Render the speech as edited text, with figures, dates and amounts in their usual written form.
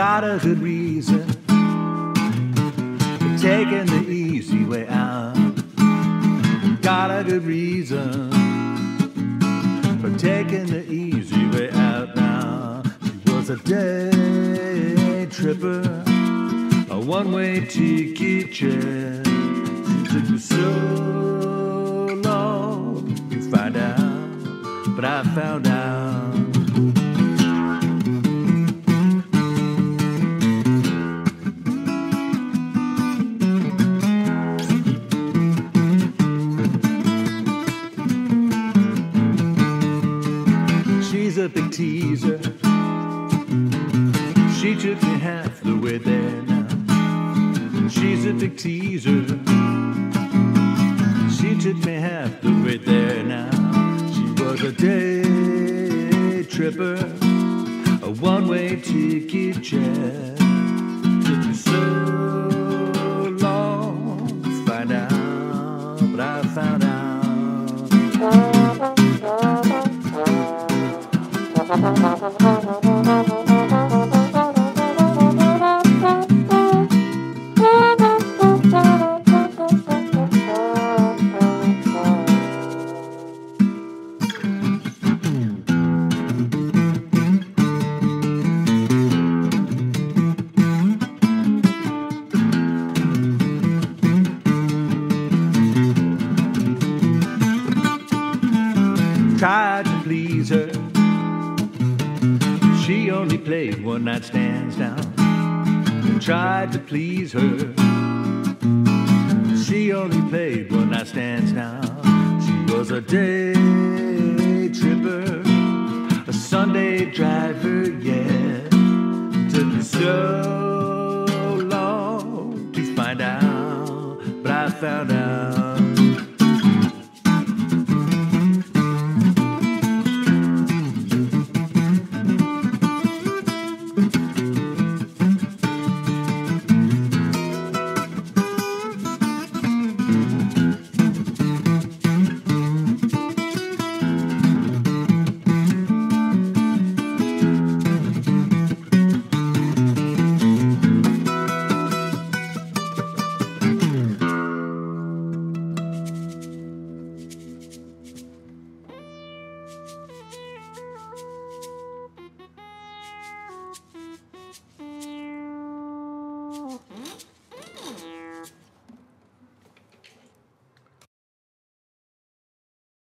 got a good reason for taking the easy way out. Got a good reason for taking the easy way out now. She was a day tripper, a one-way ticket jet. She took me so long to find out, but I found out. She's a big teaser. She took me half the way there now. She's a big teaser. She took me half the way there now. She was a day tripper, a one-way ticket jet. Took me so long to find out, but I found out. Tried to please her. She only played one-night stands now. Tried to please her. She only played one-night stands now. She was a day tripper, a Sunday driver, yeah. Took me so long to find out, but I found out.